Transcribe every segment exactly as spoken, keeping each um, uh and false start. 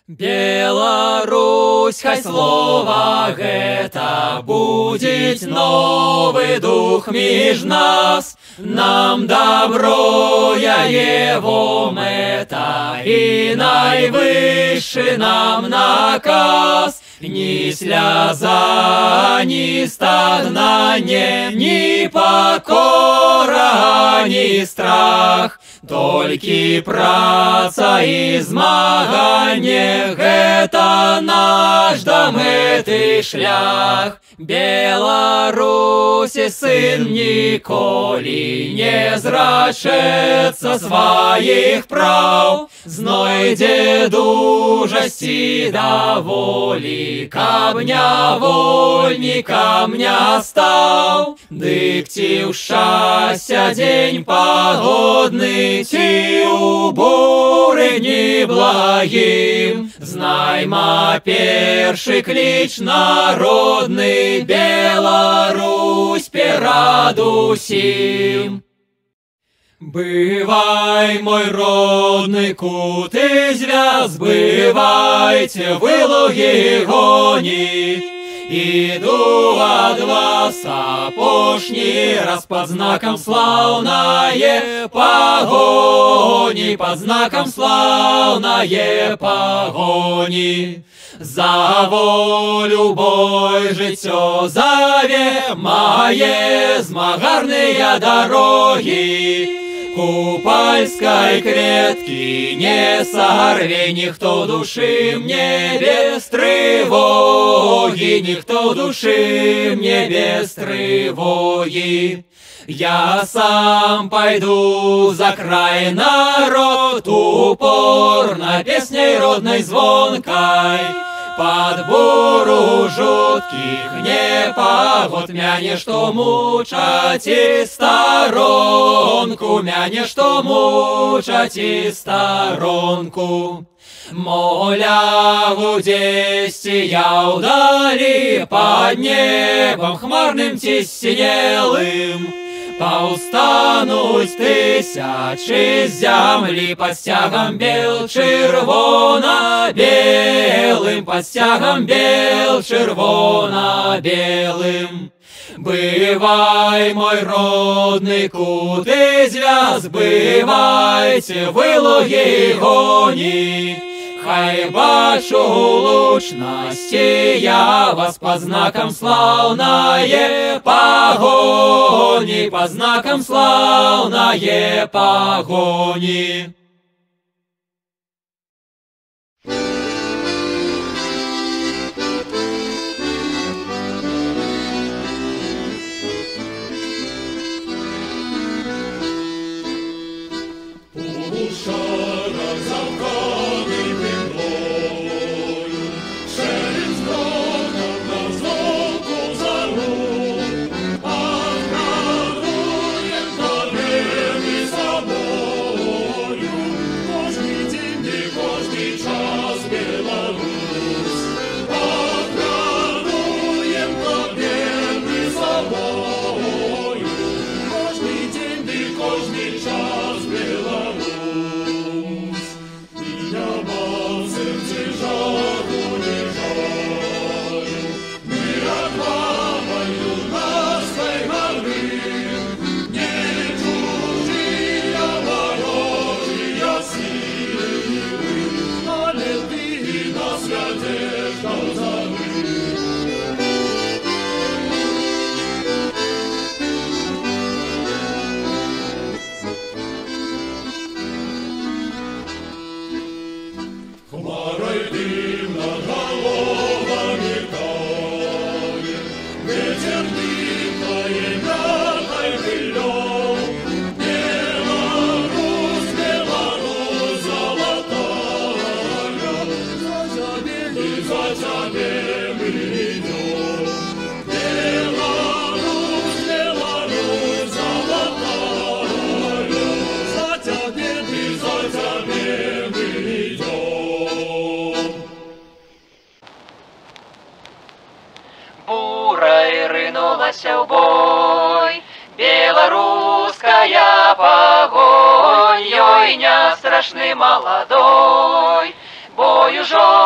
Беларусь, хай слова гэта будет новый дух меж нас. Нам добро я его мета и наивысший нам наказ. Ни слеза, ни стогнание, ни покора, ни страх. Толькі праца і змаганне — гэта наш да мэты шлях. Беларусі сын ніколі не зрачэцца сваіх праў, знойдзе дужасці да волі, каб нявольнікам не стаў. Дык ці ў шчасця дзень пагодны, ці ў буры дні благім, знайма першы кліч народны, Беларусь перад усім. Бывай, мой родны кут і звяз, бывайце вы лугі гоні. Іду ад вас апошні раз пад знакам слаўнае пагоні, пад знакам слаўнае пагоні. За волю бой жыццё заве, мае змагарныя дарогі. Купальской кветки не сорви, ніхто души мне без тревоги, ніхто души мне без тревоги. Я сам пойду за край народ, упорно песней родной звонкой. Под буру жутких непогод мяне што мучаць і старонку, мяне што мучаць і старонку. Моля гудзесьці я ўдалі пад небам хмарным ці сінелым. Паўстануць тысячы з зямлі пад сцягам бел чырвона-белым, пад сцягам бел чырвона-белым. Бывай, мой родны кут і звяз, бывайце вы лугі гоні. Хай бачу лучнасці я вас пад знакам слаўнае пагоні, пад знакам слаўнае пагоні. Ринулася в бой, белорусская погонь, ой, не страшный молодой, бою жен.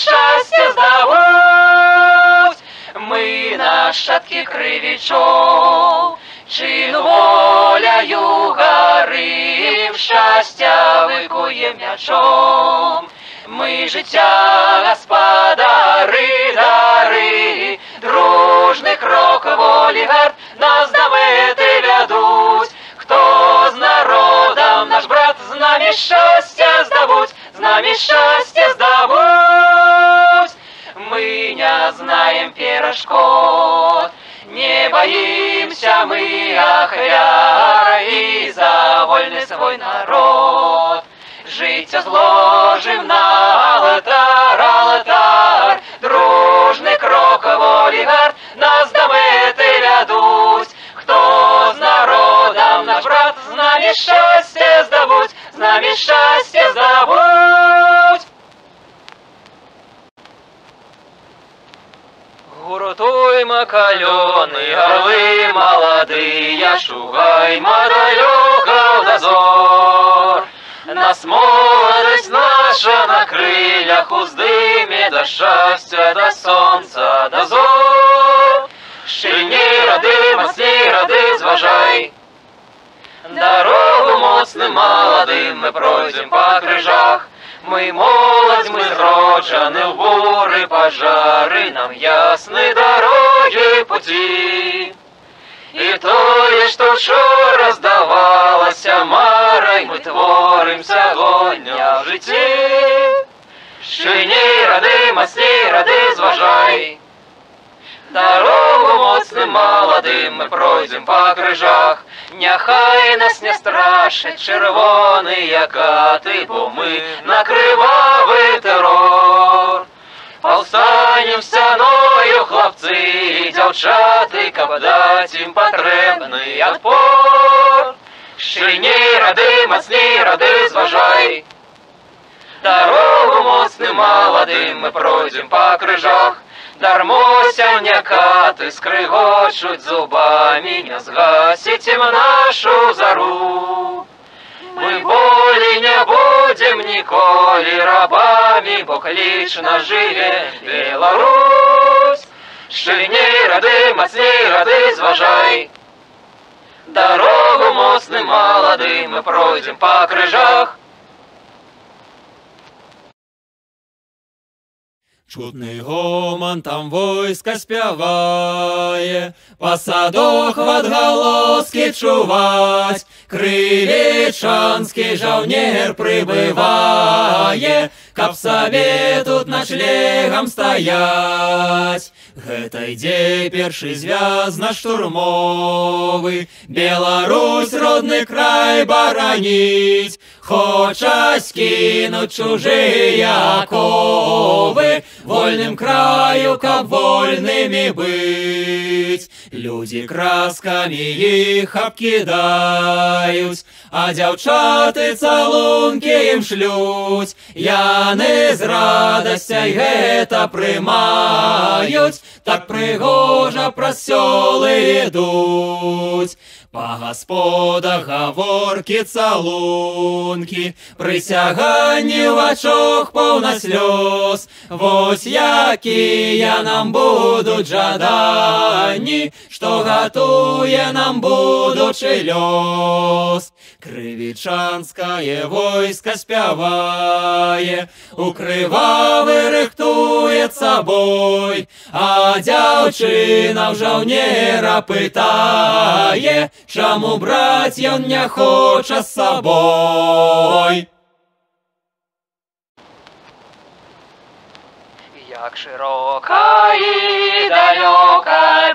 щастя здобуть. Ми нащадки кривічов, чину воляю горив, щастя викує м'ячом. Ми життя господари, дари, дружний крок волі гард, нас до мети ведуть. Хто з народом наш брат, з нами щастя здобуть, з нами щастя здобуть. Мы не знаем пирожков, не боимся мы охляр, и за вольный свой народ жить сложим на алтарь, алтарь. Дружный крок воли гард, нас до меты ведут. Кто с народом наш брат, с нами счастье здобуть, с нами счастье здобуть. Гуртуймо каленые орлы молодые, шугаймо далеко в дозор. Нас молодость наша на крыльях уздыме, до счастья, до солнца, до зор. Щільні роди, мацні роди, зважай. Дорогу моцним молодим ми пройдем по крижах. Мы молодь, мы зроджены в буры, пожары, нам ясны дороги пути. И то, что вчора здавалося марой, мы творим сьогодні в житті. Щільні роди, мацні роди, зважай. Дорогу моцним молодим ми пройдем по крижах. Няхай нас не страшать червоні кати, бо ми на кривавий терор. Повстанем встаною, хлопці і дівчати, каб дать їм потрібний отпор. Щільні роди, мацні роди, зважай. Дорогу моцним молодим ми пройдем по крижах. Дармося някати скригочуть зубами, не згасіть нашу зару. Ми болі не будем ніколи рабами, бо клічно живе Білорусь. Щільні роди, мацні роди, зважай. Дорогу моцним молодим ми пройдем по крижах. Чутний гомон там войска спяває, по садах відголоски чувать, Крилічанський жовнір прибиває, каб сабе тут ночлегом стоять. Гэта ідзе першы звязна-штурмовы, Беларусь родны край бараніць, хоча скінуць чужыя оковы, вольным краю, каб вольнымі быць. Людзі краскамі іх абкідаюць, а дзяўчаты цалункі ім шлюць. Яны з радасцяй гэта прымаюць, так прыгожа праз сёлы ідуць. Па гасподах гаворкі цалункі, прысяганні ў вачах поўна слёз. Вось якія нам будуць жаданні, што гатуе нам будучы лёс. Крывічанскае войска спявае, у крывавы рыхтуецца бой, а дзяўчына ў жаўнера пытае, чаму браць ён не хоча з сабой. Як широка і далёка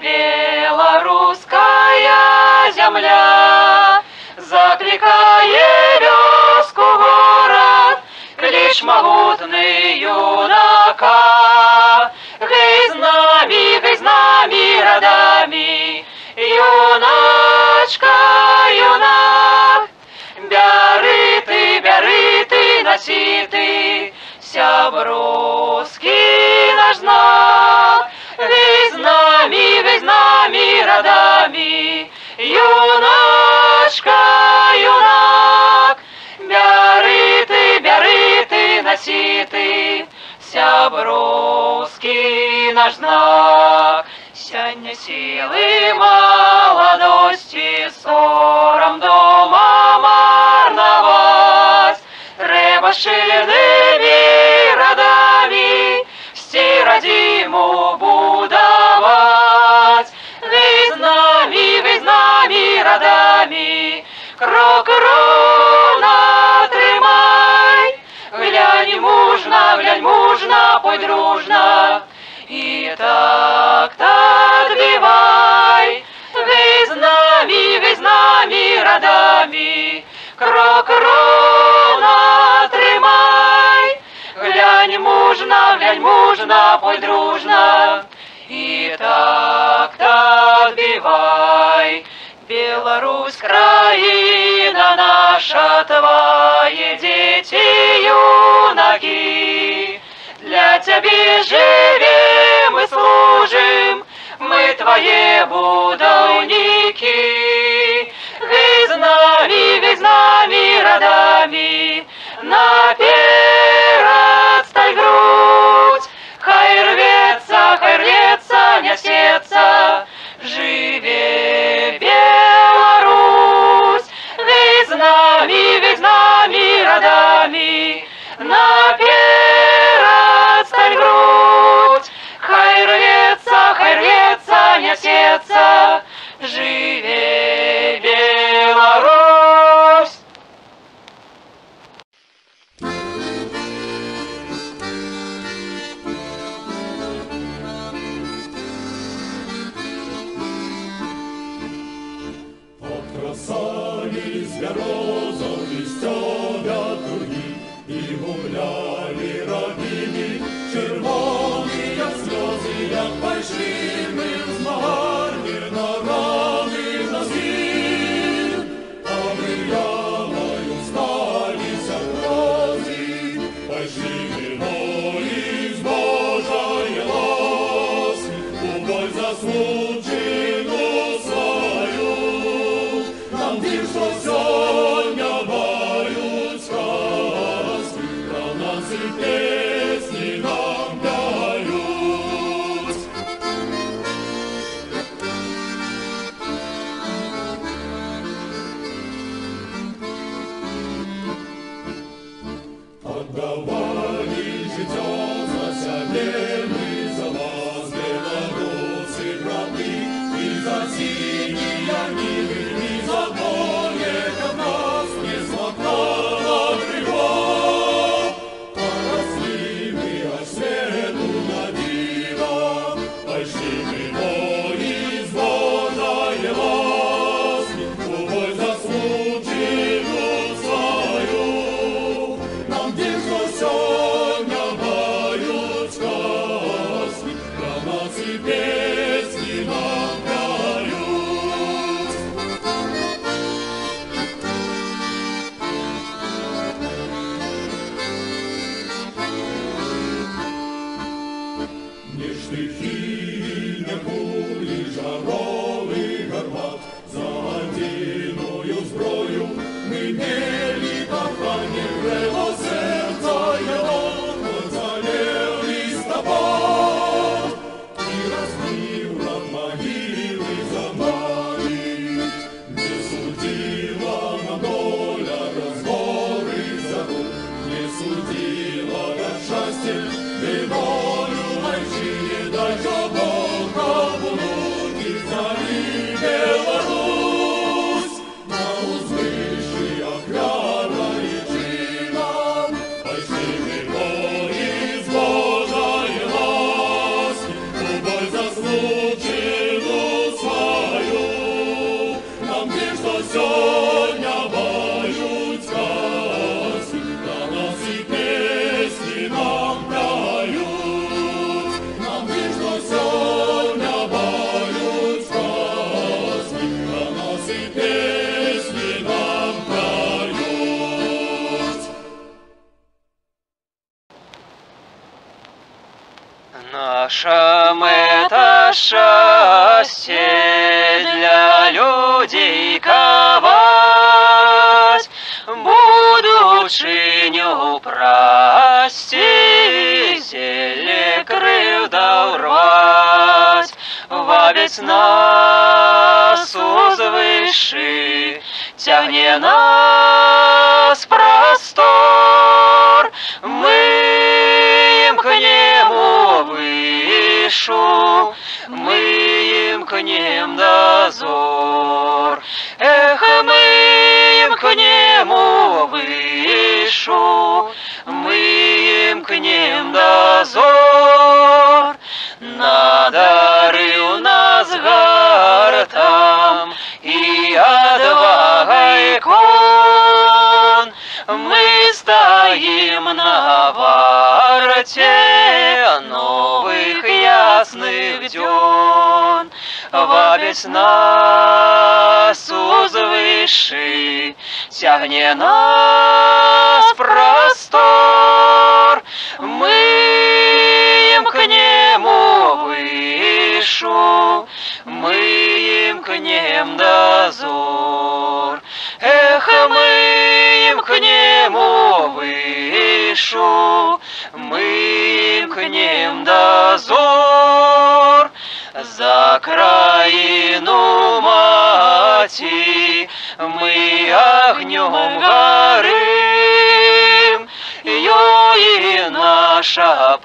беларуская зямля, закликае вёску город, клич могутный юнака. Гей з нами, гей з нами родами, юначка, юнак. Бяры ты, бяры ты, носи ты, сябровский наш знак. Гей з нами, гей з нами родами, юначка, юнак. Бяры ты, бяры ты, носи ты, Ся бруский наш знак, сяння силы молодости, сором дома марновать. Треба щільними радами стирать зиму будовать. Ви з нами, ви з нами радами, крок ровно тримай. Глянь мужно, глянь мужно, пой дружно, и так-то отбивай. Ви з нами, ви з нами радами, крок ровно тримай. Глянь мужно, глянь мужно, пой дружно, и так-то отбивай. Беларусь, країна наша, твои дети юнаки. Для тебе живем и служим, мы твои будовники. Ви з нами, ви з нами родами, наперед стань грудь. Хай рвется, хай рвется, несется, живе Беларусь. Ви з нами, ви з нами родами, наперед стань грудь. Хай рвется, хай рвется, несется, живе Беларусь. Красавиц березов листья туги, и гуляли родини, червоные слезы, як пошли мы в змагання на рани носи. А мы ямою сталися грози, пошли виною из Божої ласки, у боль заслужену свою. Нам тим, що сьогодні мають сказки, про нас і пісні нам дають. Отдавали життя за себе ми, за вас, белоруси, брати, і за сині ніви, і за море, як нас не смотала крила. Поросли ми аж свету на диво, пошли ми бої з Божої ласки, у бой заслужену свою. Нам тим, що сьогодні мають сказки, про нас і пісні нам дають. Ні штихи, ні кулі, жаровий гармат, за одиною зброю ми мели кохання, грело серця його, оцалел листопад. І розбив над могили за нами, не судила нам доля розбори зару, не судила нам щастя, неволю майчині, дай що Бог обунуки взяли Беларусь. На узвищих крана і чина, пошли ми бої з Божої ласки, у бой заслужену свою. Нам тим, що сьогодні мають сказки, про нас і пісні нам дають. Нам тим, що сьогодні мають сказки, про нас і пісні нам дають. Наша мета щастя для людей ковать, будучиню прости зеле кривда урвать, вабить нас узвыши, тягне нас простор, мы им к нему вышу, мы им к ним дозор. Эх, мы им к нему вышу, мы им к ним дозор. На дары у нас гартам и отвагой кон, мы стоим на варте новых ясных дён. Вабить нас узвыши, тягне нас простор, мы им к нему вышу, мы им к ним дозор. Эх, мы им к нему вышу, мы им к ним дозор. За краину мати мы огнем горим, ё и наша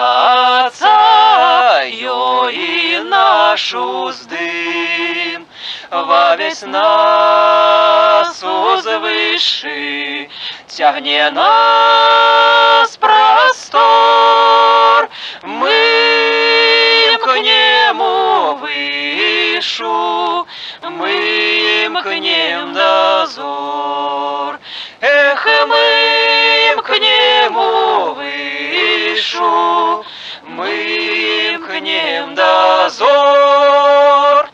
праца, ё и наш уздым. Вабить нас узвыши, тягне нас простор, мы им к нему вышу, мы им к ним дозор. Эх, мы им к нему вышу, мы им к ним дозор.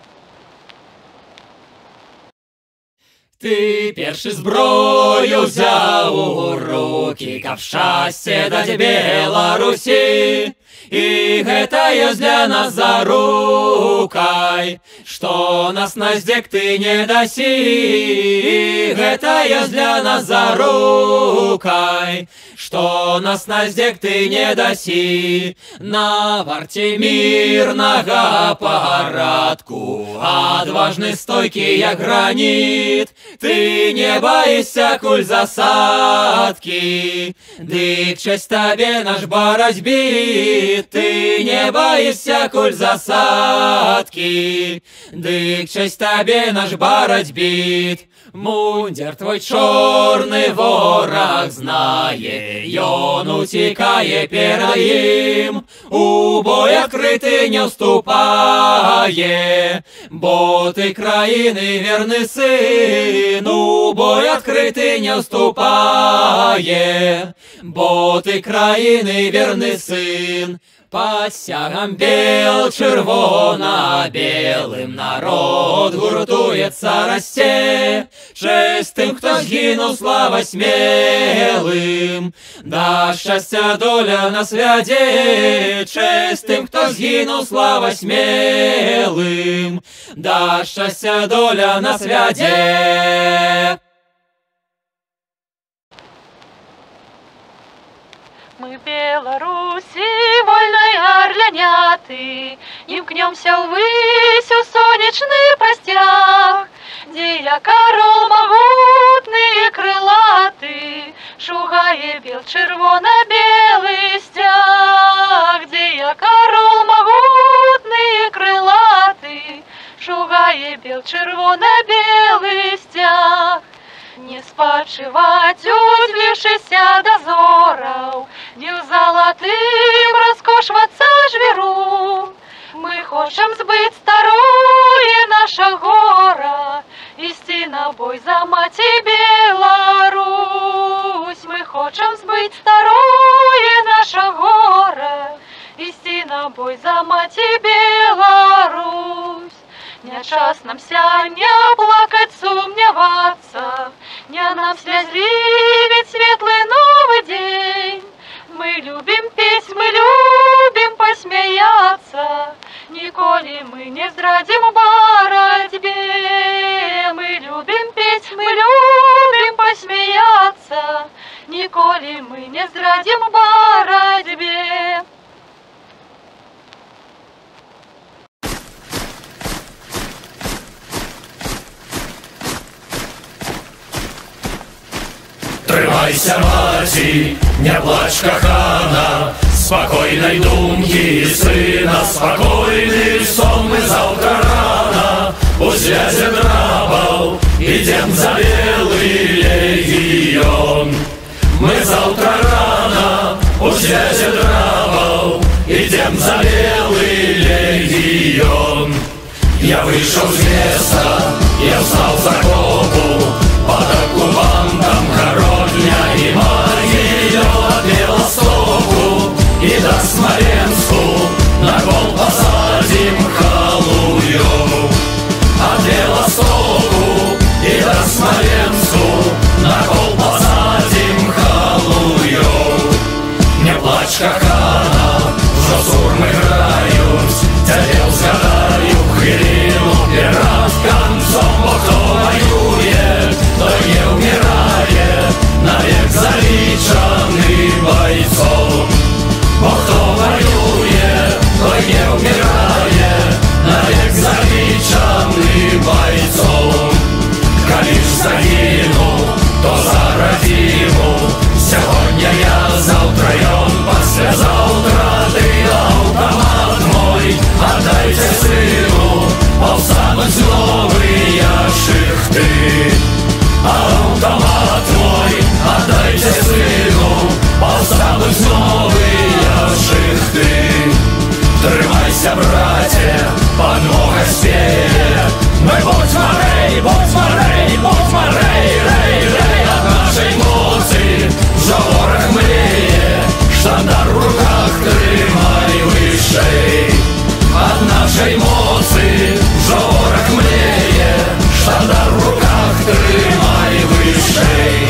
Ты першы зброю взял у руки, каб шчасце даць Беларусі. І гэта ёсць для нас зарукай, што нас на здзек ты не дасі. Гэта ёсць для нас зарукай, што нас на здзек ты не дасі. На варте мірнага парадку, адважны стойкі як граніт, ты не баішся куль засадкі, дык чэсць табе наш барацьбі. Ты не баішся куль засадкі, дык чэсць табе наш барацьбіт. Мундзір твой чорны вораг знае, ён уцікае перад ім, у бой адкрыты не ўступае, бо ты краіны верны сын. У бой адкрыты не ўступае, бо ты краіны верны сын. Пад сцягам бел чырвона-белым народ гуртуецца, расце. Чэсць тым, хто згінуў, слава смелым, да шчасця доля нас вядзе. Чэсць тым, хто згінуў, слава смелым, да шчасця доля нас вядзе. Мы Беларуси, вольной орляняты, імкнёмся ўвысь у сонечны прасцяг, дзе як арол магутны крылаты, шугае бел чырвона-белы сцяг. Дзе як арол магутны крылаты, шугае бел чырвона-белы сцяг. Не спачываць, узлівшыся да зораў, не ў залатым раскошвацца жвіру. Мы хочам збыць старое наша гора, ісці на бой за маці Беларусь. Мы хочам збыць старое наша гора, ісці на бой за маці Беларусь. Не час нам сяння плакаць, сумнявацца, не нам слязливить светлый новый день. Мы любим петь, мы любим посмеяться, николи мы не здрадим в боротьбе. Мы любим петь, мы любим посмеяться, николи мы не здрадим в боротьбе. Трымайся, маці, не плач, кахана, спокойной думки сына, спокойный сон. Мы завтра рано у дяди Драбов идем за белый легион. Мы завтра рано у дяди Драбов идем за белый легион. Я вышел с леса, я встал за копу, под оккупантом Коровня и Могилев от Белостоку и до Смоленску на кол посадим халую. От Белостоку и до Смоленску на кол посадим халую. Не плачь, кахана, вже сурми грають, дядел згадаю хвилину перед концом. Бо хто воює, той не вмирає, навек залічений бойцом. Бо хто воює, той не вмирає, навек залічений бойцом. Коли ж загинув, то за родину. Сьогодні я, завтра он, послезавтра ти. Автомат мой отдайте сыну, повстануть новые шихты. Автомат мой отдайте сыну, повстануть новые шихты. Трымайся, братья, подмога спеет. Мы будь морей, будь морей, будь морей, рей, рей. От нашей моцы вже ворог млеє, штандар в руках тримай вышей. От нашей моцы вже ворог млеє, штандар в руках тримай вышей.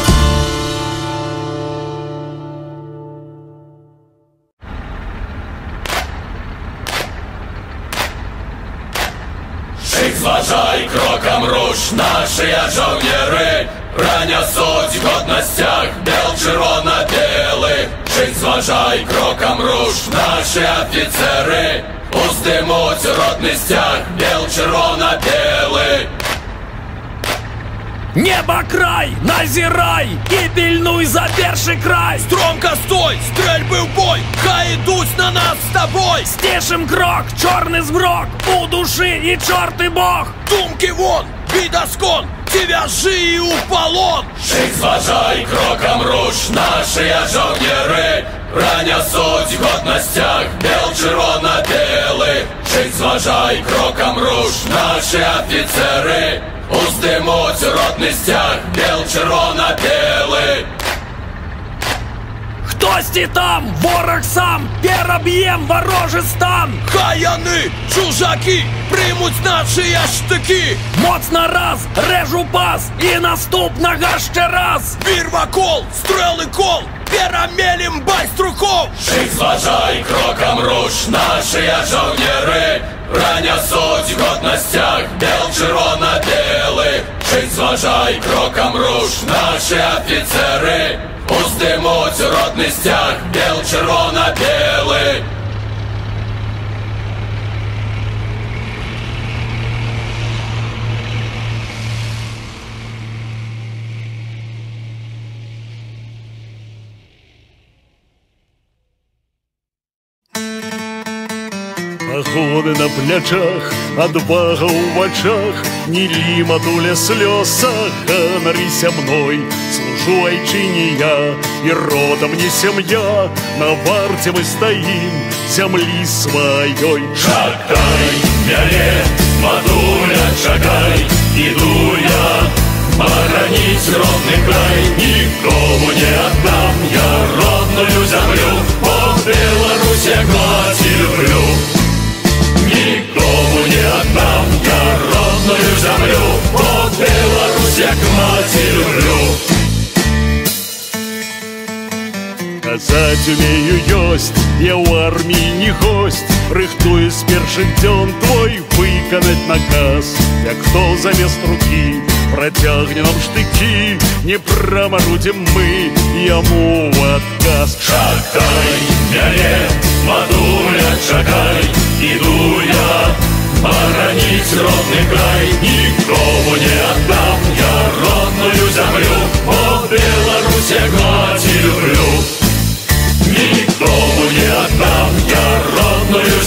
Зважай кроком руш, наші жовніри пронесуть годностях бел червоно-белих. Жить зважай кроком руш, наші офіцери уздимуть родний стяг бел червоно-белих. Небо край, назирай и пильнуй за перший край. Стромко стой, стрельбы в бой, хай идут на нас с тобой. Стишим крок, черный змрок, у души и черт и бог. Думки вон, видоскон, тебя жи и у полон. Жить зважай кроком руш, наші жовніри пронесуть годностях бел червоно-белих. Жить зважай кроком руш, наші офіцери уздимуть родний стяг бел червоно-белих. Хтось там, ворог сам, переб'єм ворожий стан. Хай яни, чужаки, приймуть наші штики. Моцно раз, режу пас, і наступного ще раз. Вірва кол, стрели кол, перемелім байструков. Жить зважай кроком руш, наші жовніри пронесуть годностях бел червоно-белих. Жить зважай кроком руш, наші офіцери уздимуть родний стяг бел червоно-белих. Походы на плечах, отвага у очах, не лиматуля слез, гонорися мной. Служу айчине я, и родом не семья, на варте мы стоим земли своей. Шагай, мяне, матуля, шагай, иду я боронить родный край. Никому не отдам я родную землю, по Беларусь я мать люблю. Никому не отдам я родную землю, по Беларусь я мать люблю. Казаць умею ёсць, я ў арміі не госць, рыхтую з першых дзён твой выканаць наказ. Як хто замест рукі працягне нам штыкі, не прамарудзім мы яму ў адказ. Шагай, мяне, матуля, шагай, иду я боронить родный край. Никому не отдам я родную землю, по Беларусь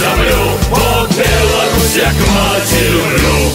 зямлю, бо Беларусь як маці люблю.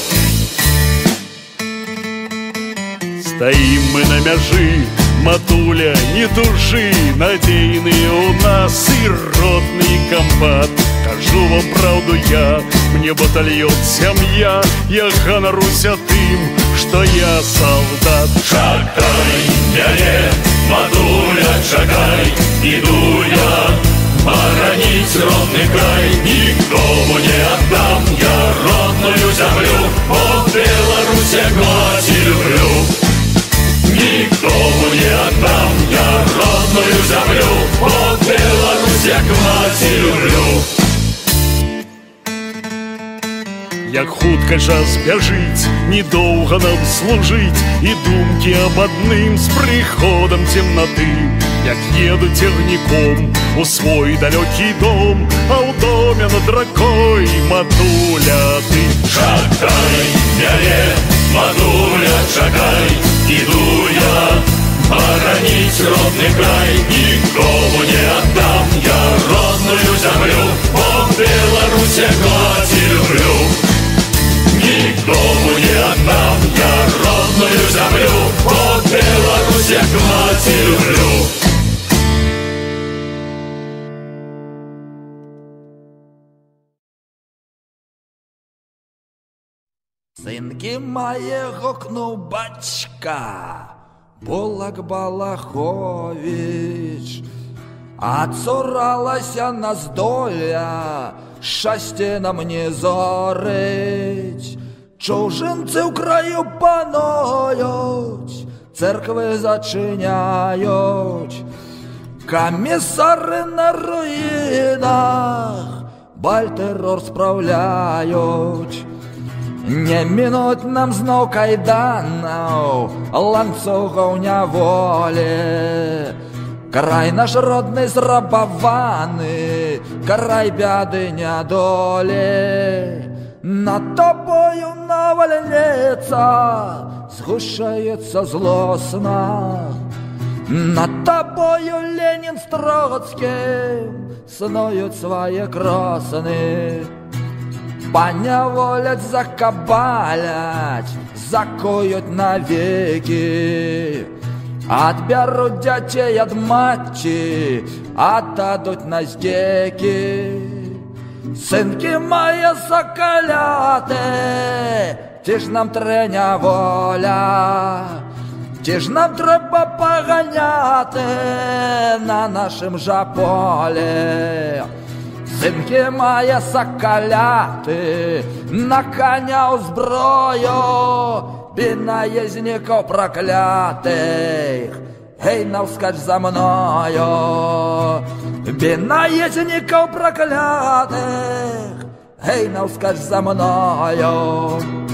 Стаім мы на мяжы, матуля, не тужы, надейные у нас и родный комбат. Кажу вам правду я, мне батальон сям'я, я ганаруся тым, что я солдат. Чакай мяне, матуля, чакай, иду я боронить родный край. Никому не отдам я родную землю, бо Беларусь як маці люблю. Никому не отдам я родную землю, бо Беларусь як маці люблю. Як хутка час бяжыць, недоўга нам служыць, і думкі аб адным з прыходам цемнаты. Як еду цягніком у свой далёкі дом, а ў доме над ракой матуля ты. Чакай мяне, матуля, чакай, иду я боронить родный край. Никому не отдам я родную землю, бо Беларусь як маці люблю. Никому не отдам я родную землю, бо Беларусь як маці люблю. Синки має гукнув батька Булак Балахович, а цуралася нас доля, щастя нам не зорить. Чужинці в краю панують, церкви зачиняють, комісари на руїнах бальтерор справляють. Не мінуть нам знов кайданов, ланцюгов няволі. Край наш родний зрабований, край бяди нядолі. Над тобою навальниця згущається злосна. Над тобою Ленін з Троцьким снують свої кросни. Поневолять, закабалять, закуют навеки. Отберут детей от матчи, отдадут на здеки. Синки мої соколяти, ті ж нам треня воля, ті ж нам треба поганяти на нашим же полі. Синки мої соколяти, на коня у зброю, бі наїзників проклятих, гей, навскач за мною. Бі наїзників проклятих, гей, навскач за мною.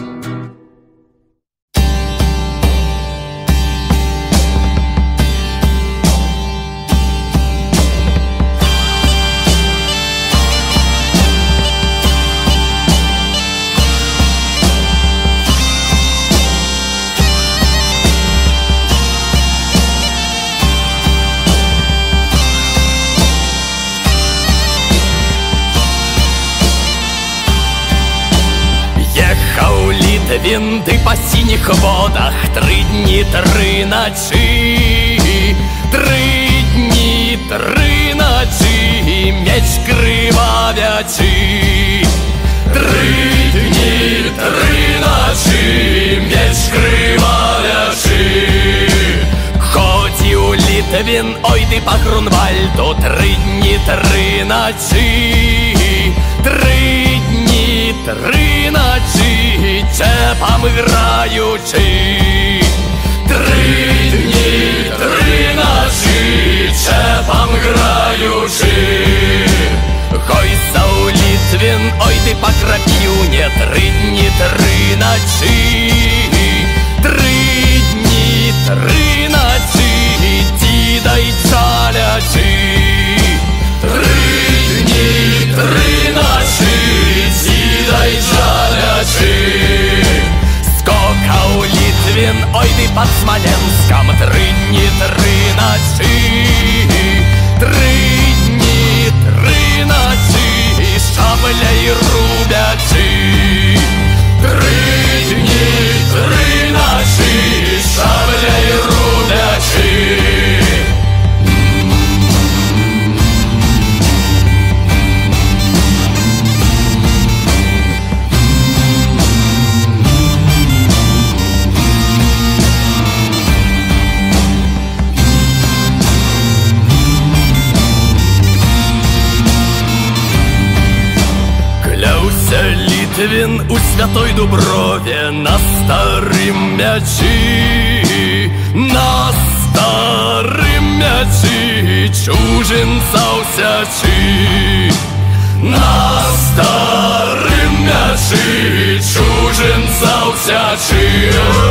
Він ди по синіх водах, три дні, три ночі, три дні, три ночі, меч кривавячий. Три дні, три ночі, меч кривавячий. Ходив Литвин, ой ди по Грунвальду, три дні, три ночі, три дні, три ночі, чепом граючи. Три дні, три ночі, чепом граючи. Гойса у Литвин, ой ти по Крапивне, три дні, три ночі, три дні, три ночі, дідай чалячи. Три дні, три ночі, дідай чалячи. Скокав Литвин, ой ти под Смоленском, три дні, три ночі, три дні, три ночі, щоб Литвин у Святой Дуброве на старым мячі, на старым мячі чужинца усячі, на старым мячі чужинца усячі.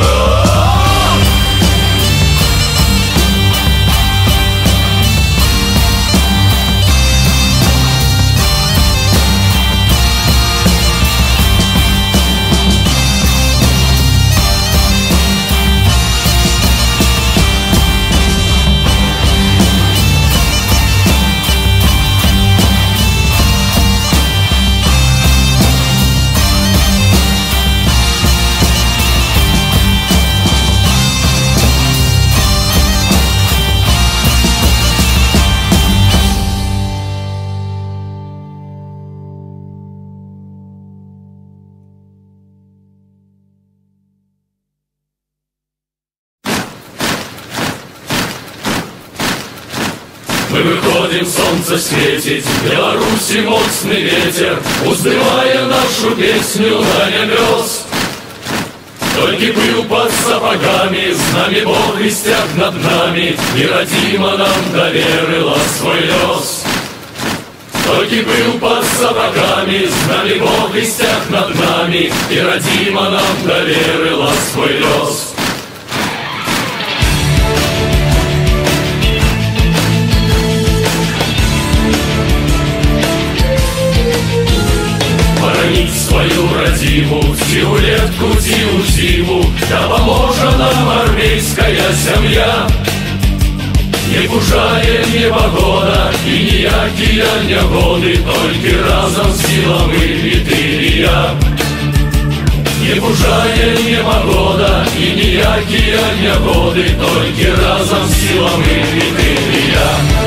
Мы выходим солнце светить, в Беларуси моцный ветер, уздымая нашу песню на небес. Только пыл под сапогами, с нами Бог и стяг над нами, и родима нам доверила свой лес. Только пыл под сапогами, с нами Бог и стяг над нами, и родима нам доверила свой лес. Свою родиму, зиму-летку, зиму-зиму, да поможа нам армейская земля. Не бужае непогода и ніякія нягоды, толькі разом силами и ты и я. Не бужае непогода и ніякія нягоды, толькі разом силами и ты и я.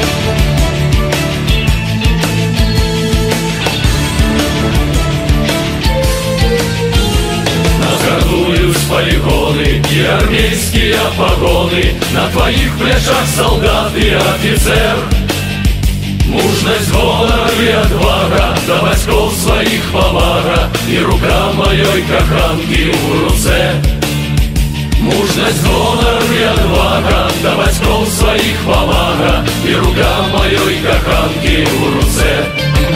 Полигоны и армейские погоны, на твоих плечах солдат и офицер. Мужность, гонор и отвага, до батьков своих повага, и рука моей коханки в руце. Мужность, гонор и отвага, до батьков своих повага, и рука моей коханки в руце.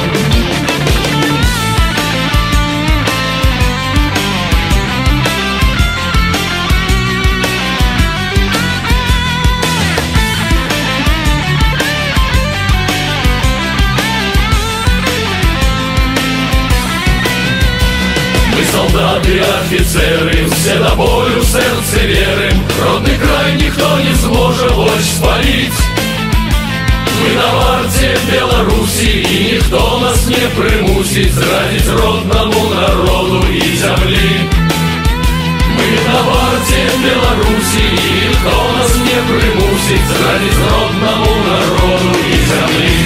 Солдаты, офицеры, все до болю в сердце верим, родный край никто не сможет больше спалить. Мы на варте Беларуси, и никто нас не примусит зрадить родному народу и земли. Мы на варте Беларуси, и никто нас не примусит зрадить родному народу и земли.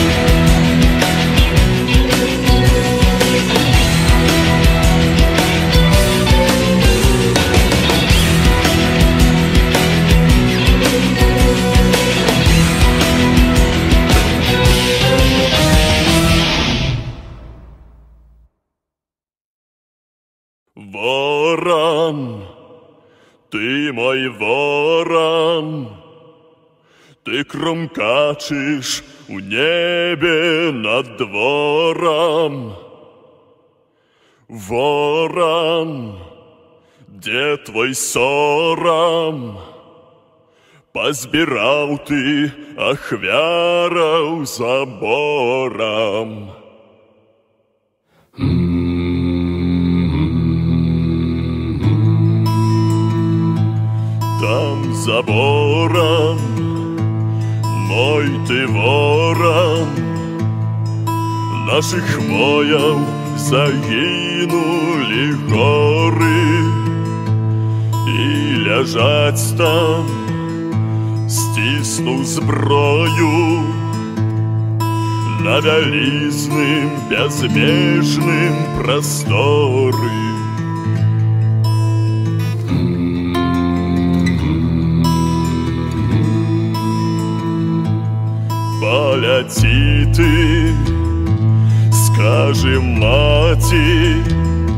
Ворон, ты мой ворон, ты кромкачешь у небе над двором. Ворон, где твой сором? Позбирал ты ахвяров забором. Там забором, мой ты ворон, наших воев загинули горы, и лежать там, стиснув зброю, на вялізным безмежным просторы. Поляти ты, скажи, мати,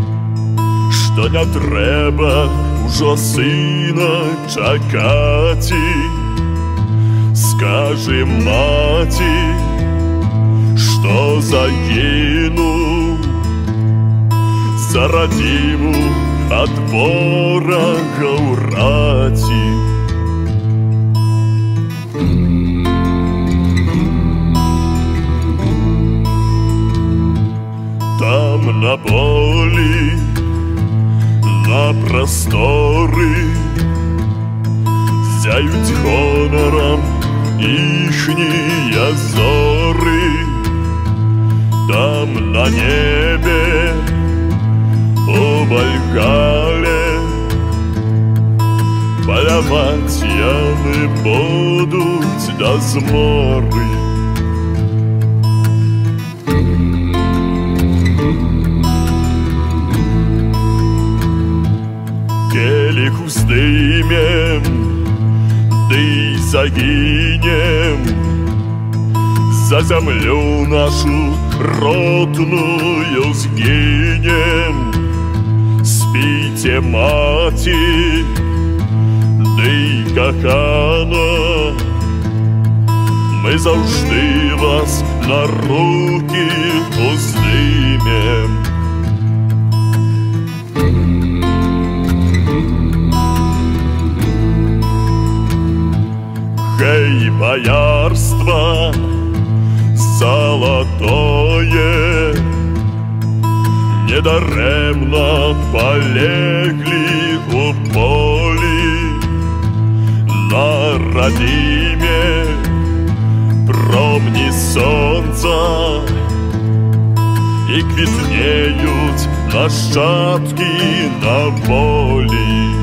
што не трэба ўжо сына чакаці. Скажи маці, што загінуў за радзіму ад ворага ў раці. Там на полі, на прасторы зяюць гонарам іхнія зоры. Там на небе у Вальгале паляваць яны будуць да зморы. Келіх уздымем, ды загінем за зямлю нашу родную згінем. Спіце, маці, ды кахана, мы заўжды вас на рукі уздымем. Гэй, боярства золотое, недаремно полегли у полі. На радиме промни солнца и квітнеють нащадки на волі.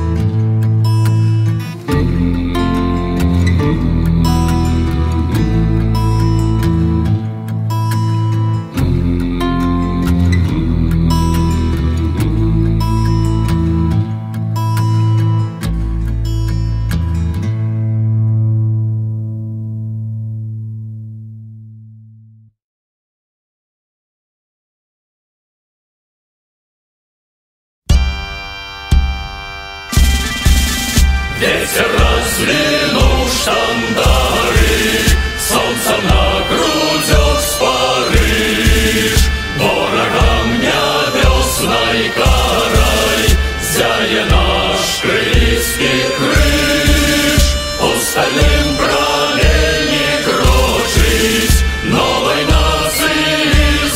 Ветер раздвинул штандары, солнцем на грудях спарыш. Ворогам небесной карой зяе наш крыльский крыш. Остальным промени крочить новой нации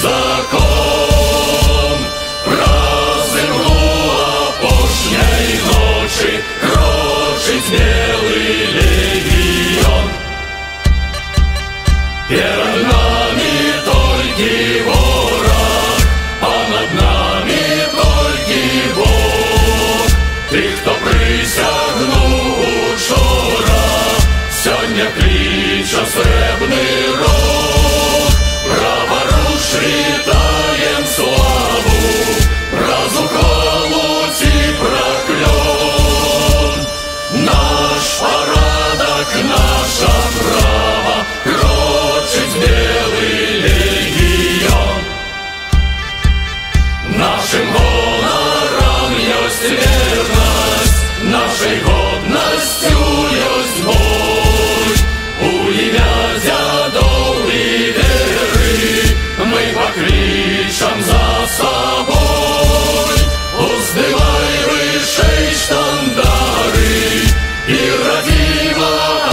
закон. Про землу опошней ночи белый легион. Перед нами только ворог, а над нами только Бог. Ты, кто присягнул учора, сёння клича сребный рог. Про воруш вітаем славу, про зухвалуть и проклён. Наш порядок, наша право, крочить белый легион. Нашим гонорам есть верность, нашей годностью есть бой. У имя дядов и веры мы покличем за собой. Уздымай вышей штандары и родима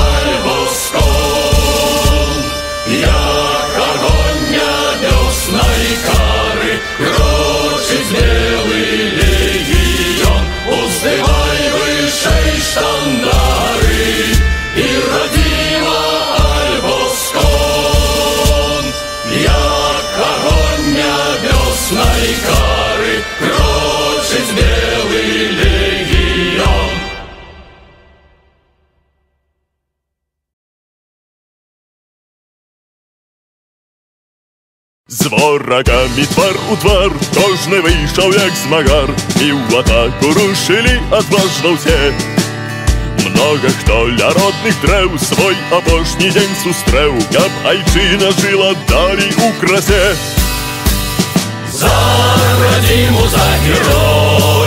альбоскон. Як огонь небесной кары крочить белый легион. Уздымай вышей штандары и родима альбоскон. Як огонь небесной кары крочить белый легион. З ворогами твар у твар кожны вийшов, як змагар, і в атаку рушили отважно все. Много хто ля родных дрэў свой апошні дзень сустрэў, каб айчына жила далей у красе. За радзіму, за героя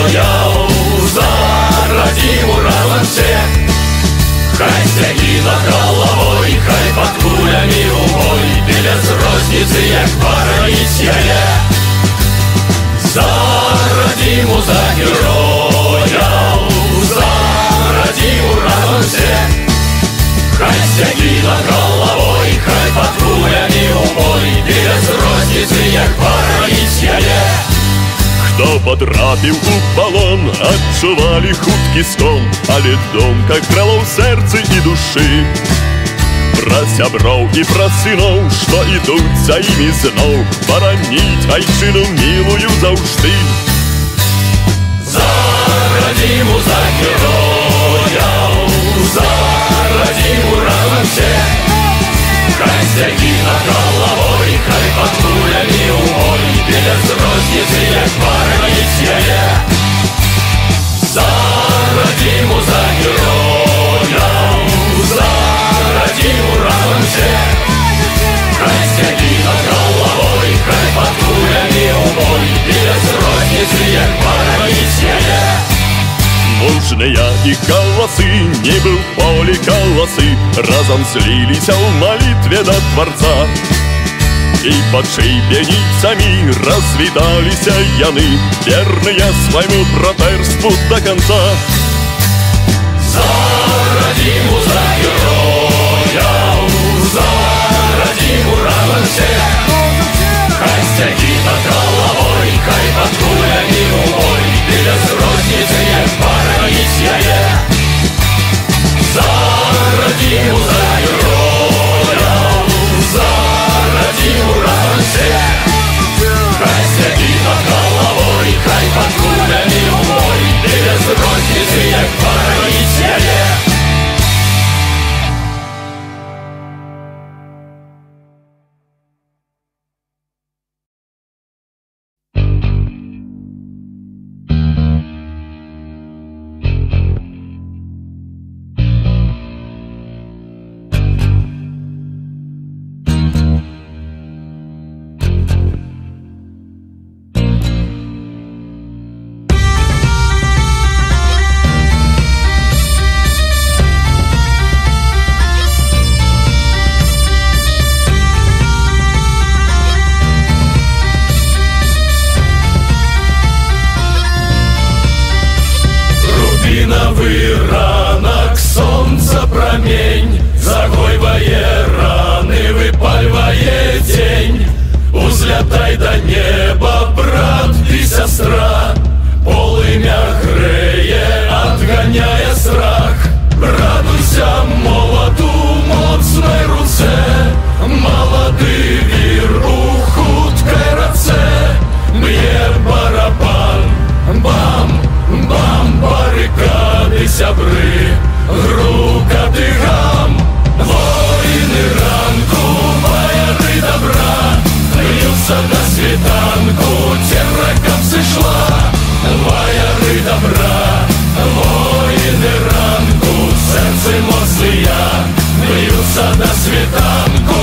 Хай стяги над головой, хай под кулями у бой, біля з розниці, як параїсяє. За родину, за героя, за родину разом все. Хай стяги над головой, хай под кулями у бой, біля з розниці, як параїсяє. Хто потрапіў у палон, адчувалі хуткі сон, але думка крала ў сэрцы і душы. Пра сяброў і пра сыноў, што ідуць за імі зноў, бараніць айчыну мілую заўжды. За радзіму, за герояў, за радзіму разам все. Хай стягі над головой, хай под кулямі у бой, біля з розніцы, як параїсяє. За радзіму, за герояў, за радзіму разом все. Хай стягі над головой, хай под кулямі у бой, біля з розніцы, як параїсяє. Мужныя і галасы, нібы ў полі каласы, разам зліліся ў малітве да Тварца. І пад шыбеніцамі развіталіся яны, верныя свайму братэрству да канца. За радзіму, за герояў, за радзіму разам все. Хай стягі над головой, хай под кулямі у бой, біля з розніцы, як параїсяє. За радзіму, за герояў, за радзіму разом все. Хай стягі над головой, хай под кулямі у бой, біля з розніцы, як параїсяє. Рубиновый ранок, солнца промень, загойвае раны, выпальвае тень. Узлятай до неба, брат и сестра, полымя грэе, отгоняя страх. Радуйся молоду, моцной руце, молоды вір у хуткай раце. Б'е барабан, бам, бам, баррикады, сябры, грукаты гам. Воины ранку, баяры добра, б'юцца на світанку, терракам сышла. Баяры добра, воины ранку, сэрцы моцныя, б'юцца на світанку.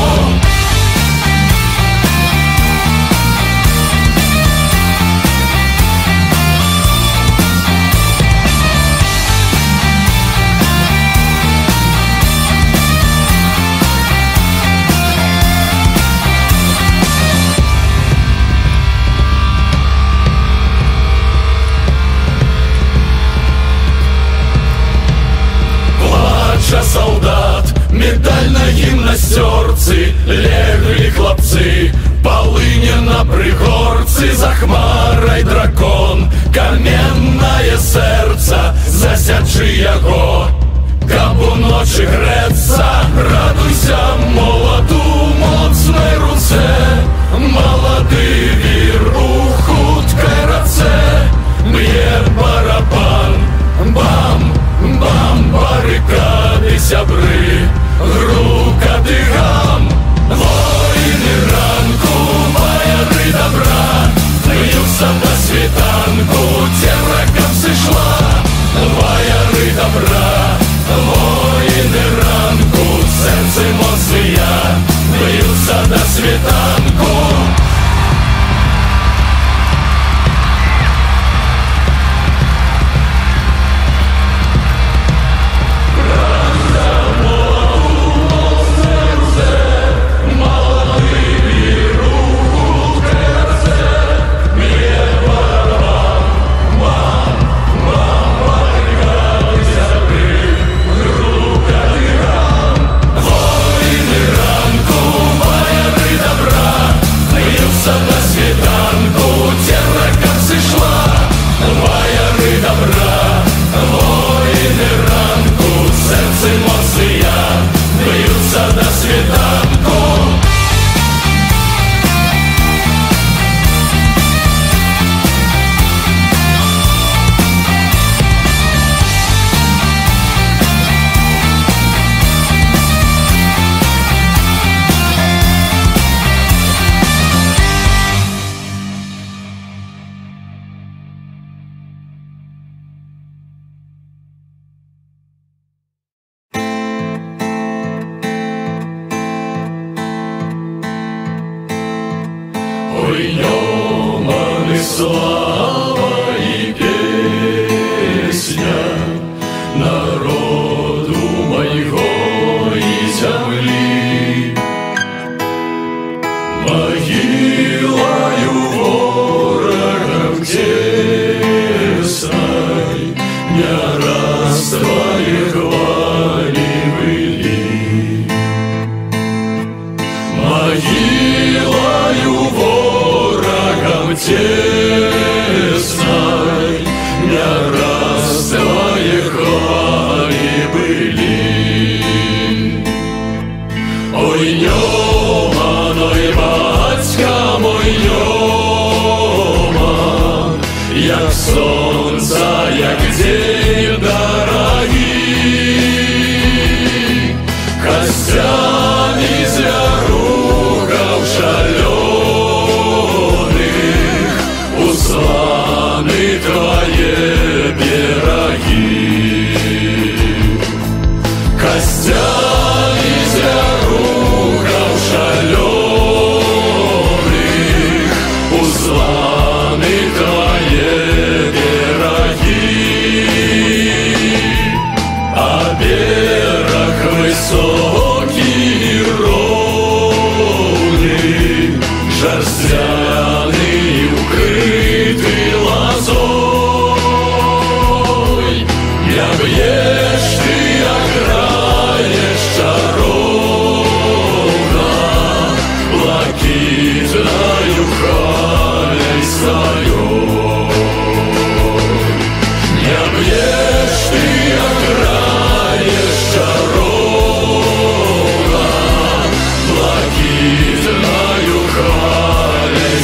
Солдат, медаль на гімнасцёрцы, леглі хлопцы, полыне на пригорцы, за хмарай дракон, каменнае сэрца, засячы яго, каб уночы грэцца. Радуйся моладу, моцнай руцэ, малады вір у хуткай раце. Б'е барабан, бам, бам, баррикады, сябры, грукаты гам. Воины ранку, баяры добра, б'юцца на світанку, терракам сышла. Баяры добра, воины ранку, сэрцы моцныя, б'юцца на світанку. Ранда світанку террака зійшла, ваяри добра, воїни ранку, серце моція, б'ються до світанку. Ой, Йоман, и слава, и песня народу моего и земли. Могилою ворогам тесной не раз твои хвали были. Могилою ворогам тесной не раз твои хвали были. Ой, Йоман, ой, батька мой Йоман, як сонце, як день дорогий, костями зверухов шаленых усланы твои береги. Костями зверухов шаленых усланы твои береги. А берег высокий ровный, жерстяный, укрытый лозой, не бьешь ты, ограешь чаровно, блакитною халей своей. Не бьешь ты, ограешь чаровно, блакитною халей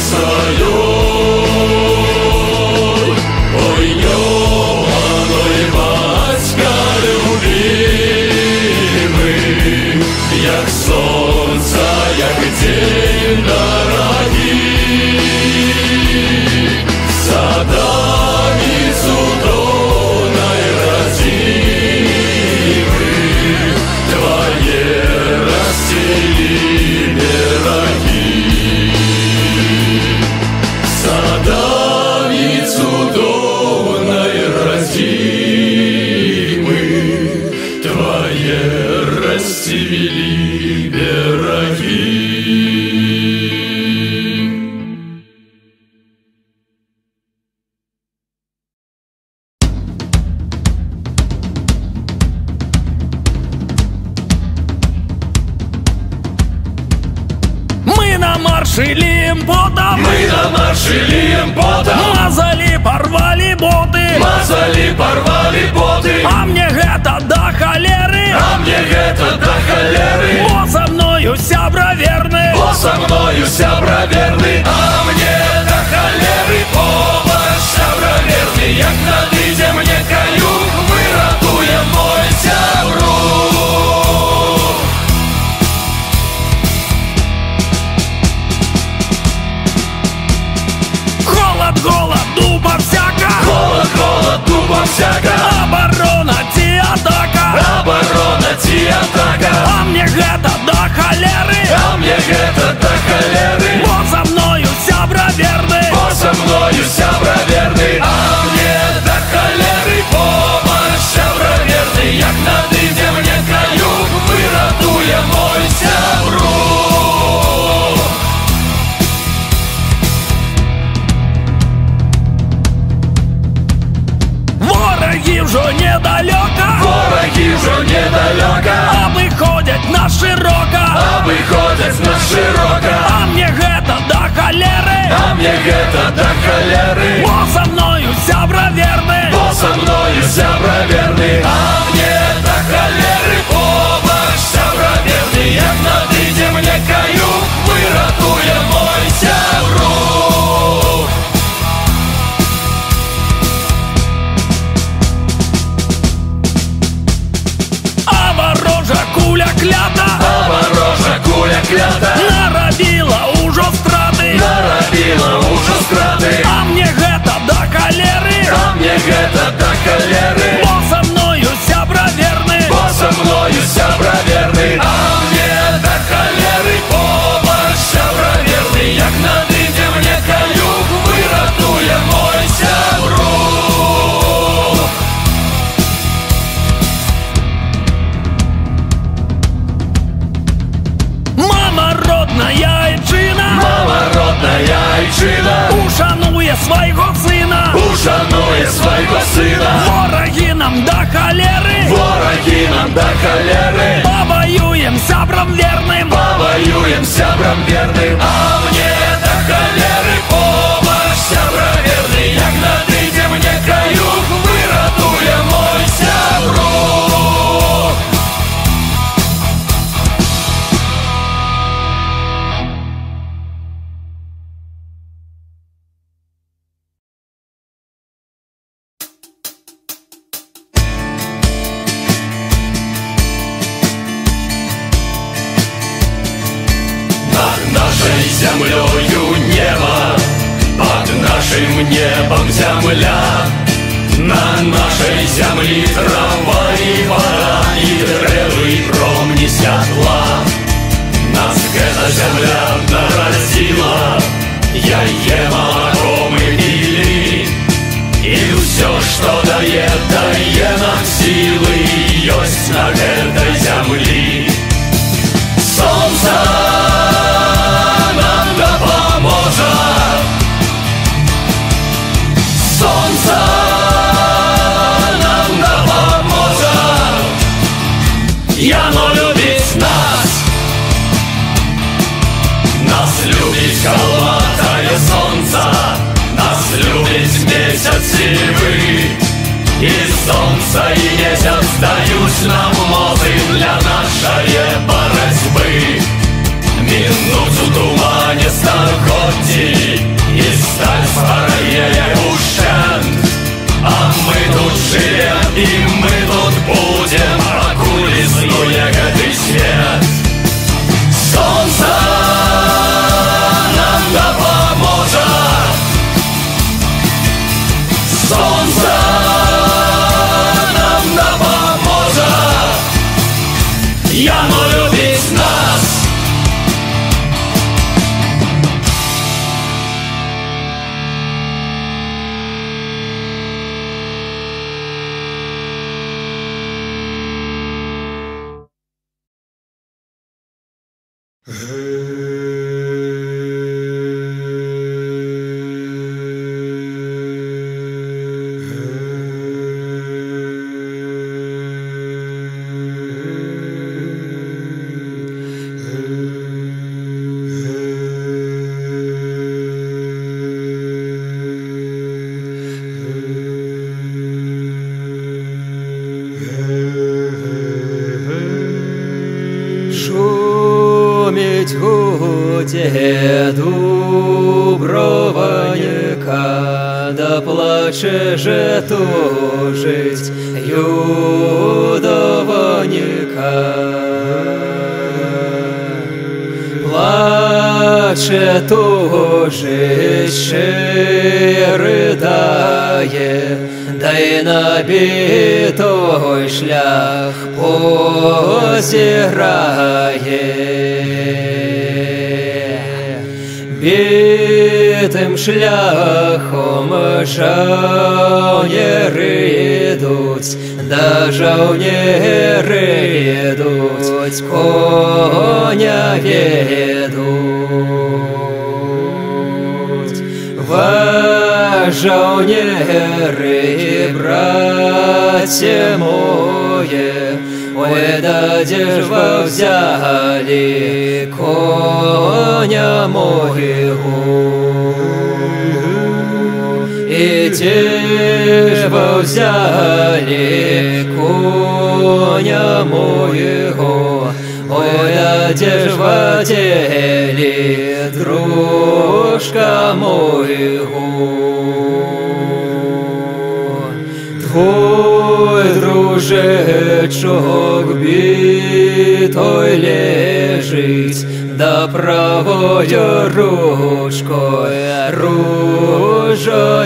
своей. Ой, Йоман, ой, батька любимый, як сонце, як день дорогий, садами цудовной родимый, твои расстели береги. Садами цудовной родимый, твои расстели береги. Мы на марше лием потом, Мы на марше лием потом, мазали, порвали боты, мазали, порвали боты, а мне гэта до холеры, а мне гэта до холеры, бо со мною сябра верны, бо со мною сябра верны, а мне до холеры помощь сябра верны, як надыдзе мне каюк, мы ратуем мой сябру. холод, голод, дуба всяка, Холод, холод, дуба всяка, оборона, ти атака, оборона, ти атака, а мне гэта до холеры, а мне гэта до холеры, бо со мною сябра верны, бо со мною сябра верны, а мне до холеры помощь сябра верны, як надыдзе мне каюк, мы ратуем мой сябру. вороги ўжо недалёка, Вороги ўжо недалёка, абыходзяць нас шырока, абыходзяць нас шырока, а мне гэта до холеры, холеры, а мне гэта да холеры. Бо со мною сябра верны, Бо со мною сябра верны, а мне да холеры. Побач сябра верны, як надыдзе мне каюк, выратуе мой сябрук. а ворожа куля клята, А ворожа куля клята наробила ўжо страты, наробила ўжо страты, а мне гэта да холеры, а мне гэта да холеры. бо со мною сябра верны, Бо со мною сябра верны, а мне да холеры. Побач сябра верны, як надыдзе мне каюк, выратуе мой сябрук. мама родная айчына, Мама родная айчына ушануе свайго сына, ушануе свайго сына. вораги нам да холеры, Вораги нам да холеры, повоюем сябрам верным, повоюем сябрам верным, а мне да холеры. Побач сябра верны, як надыдзе мне каюк, выратуе мой сябрук. Над нашей землею небо, под нашим небом земля. На нашей землі трава і вода, і дрэвы, і промні святла. Нас гэта земля нарадзіла, яе малаком мы пілі. І ўсё, што дае, дае нам сілы, ёсць на гэтай зямлі. Сонца нам дапаможа, сонца нам дапаможа, яно любіць нас, нас любіць калматае сонца, нас любіць месяц сівы. І сонца і месяц даюць нам моцы для нашае барацьбы. Мінуць у тумане стагоддзі, і сталь спарае ушчэнт. А мы тут жывем, і мы тут будзем, пакуль існуе гэты свет. Сонца нам дапаможа, сонца нам дапаможа, яно любіць нас. Шумить гуде дуброваника, да плаче же тужить юдованика. Плаче тужить, ще ридає, да й на бітой шлях позирає. Битим шляхом жаўнеры ідуць, да жаўнеры ідуць, коня ведуць. жаўнеры, браце моje, ой, да дзе ж вы взяли коня моего? И дзе ж вы взяли коня моего? Ой, да дзе ж вы дели дружка моего? Твой дружечок битой лежить, да правою ручкой ружо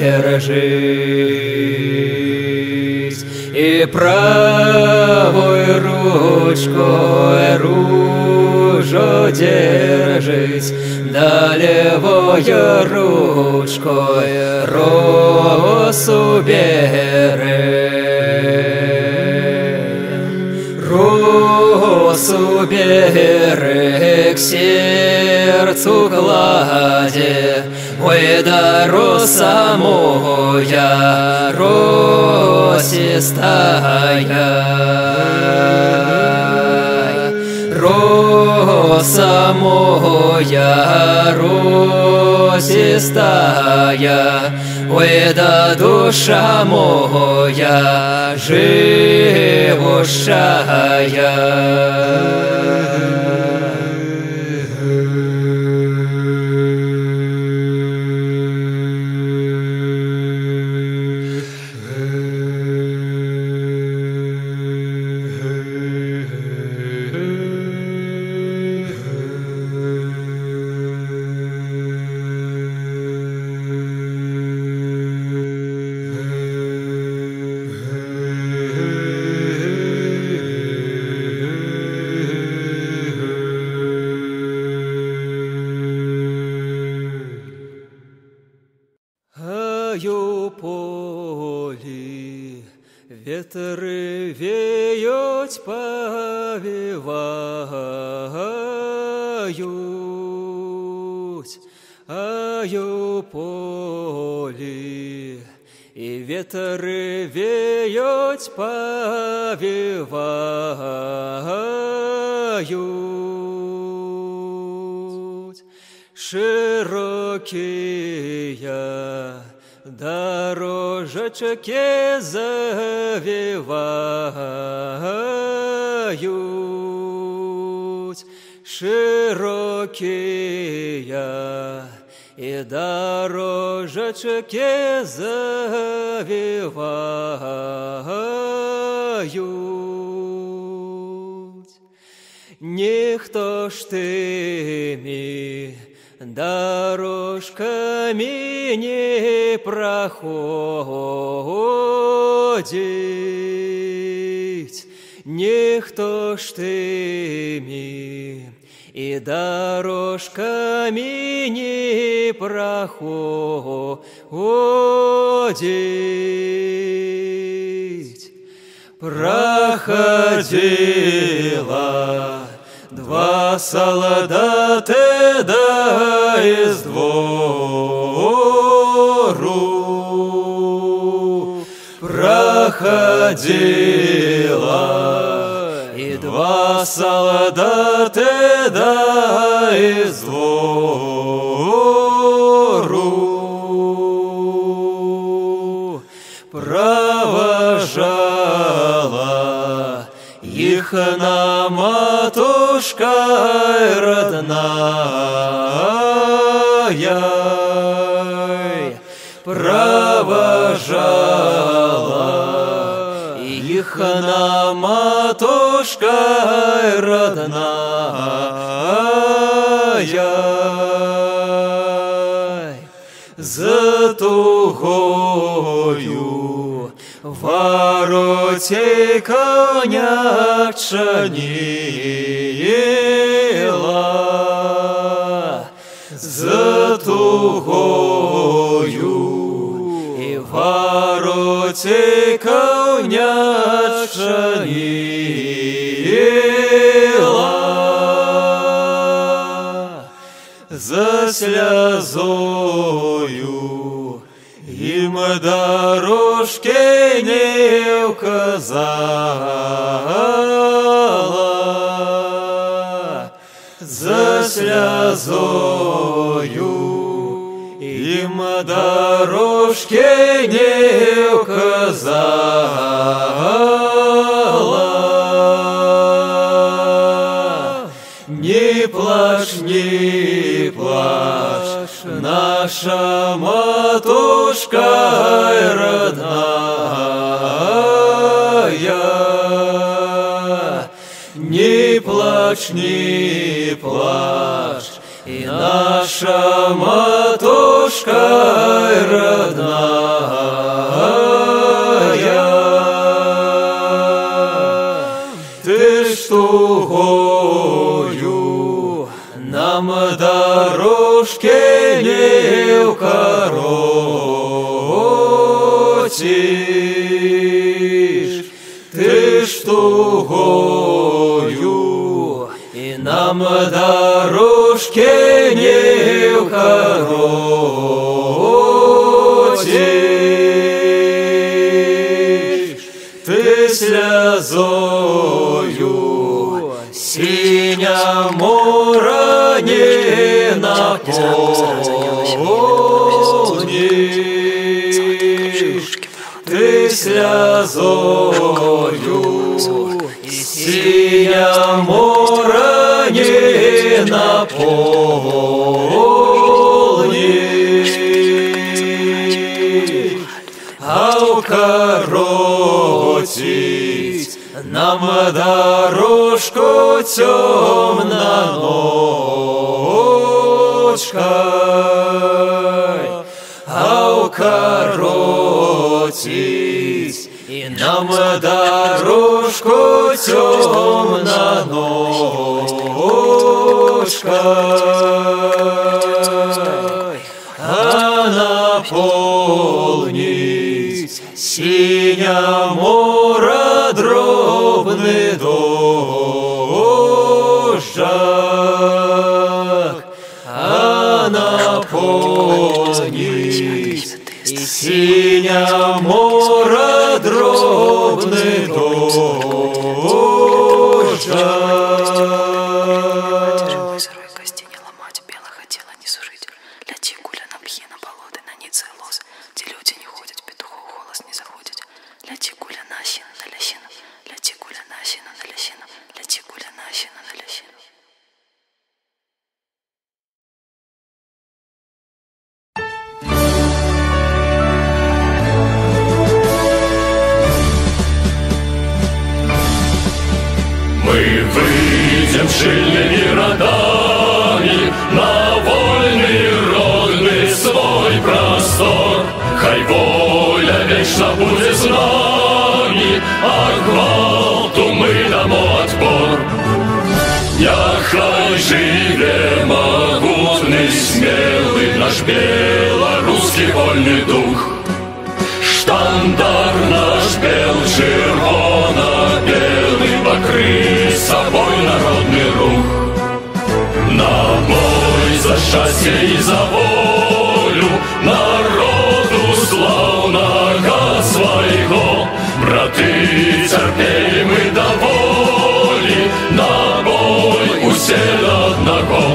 держись, и правой ручкой ружо держись, да левою ручкой росу берей. Росу берей, к сердцу кладе, ой, да роса моя росистая. Роса моя росистая, ой, да душа моя живущая. Полі ветри віють, повівають, аю полі, і ветри віють, повівають, широкія дорожечки завивают, широкие, и дорожечки завивают. Ніхто ж тими дорожками не проходить, ніхто ж тими и дорожками не проходить. Проходила два солдаты да из двору, проходила и два солдаты да из двору, провожала их на матушка родная, провожала их на матушка родная, за тугою вороте коня чанила, за тугою и вороте коня чанила, за слезою им дорожки не указала, за слезою им дорожки не указала. Не плачь, не плачь, наша матушка родная. Не плачь, не плачь, и наша матушка родная. Ты что гою нам дорожки не укоротишь. Ты что гою и нам дорожки не укоротишь. Ты слезою синему ране наполнишь. Ты слезою синему ране наполнишь. А укоротить нам дорожку темноночкой, а укоротить и нам дорожку темноночкой, а наполнить синему дробный дождак, а наполнить и синему дробный дождак. Сырой кости не ломать, белого тела не сушить. Ляти гуля на пхи, на болоты, на ницы и лоз, где люди не ходят, петухов голос не заходит. Ляти гуля на осину, на лясину, ляти гуля на осину, на лясину, ляти гуля на осину, на лясину. Мы выйдем шильными родами на вольный родный свой простор. Хай воля вечно будет с нами, а гвалту мы дамо отпор. Няхай живе могутный, смелый наш белорусский вольный дух. Штандар наш бел, червоно-белый, покрый собой народный рух. На бой за счастье и за волю народу славного своего. Браты, терпели мы до воли, на бой усели одного.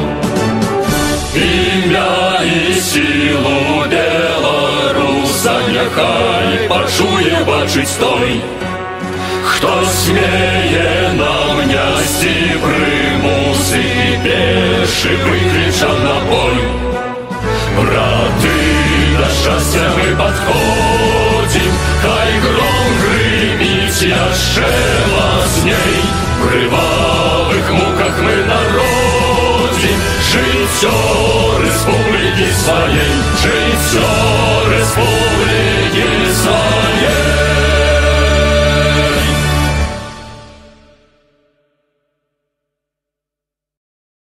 Имя и силу белоруса няхай почуе бачить той, хто смее нам нясти примус и пеши выкричал на бой. Браты, до счастья мы подходим, хай гром гремить яще лазней. В кривавых муках мы народим, житё